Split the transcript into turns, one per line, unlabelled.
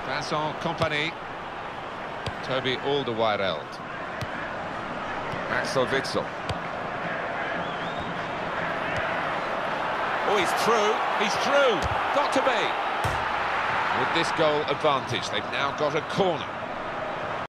Vincent Kompany. Toby Alderweireld. Axel Witsel. Oh, he's through. He's through. Got to be. With this goal advantage, they've now got a corner.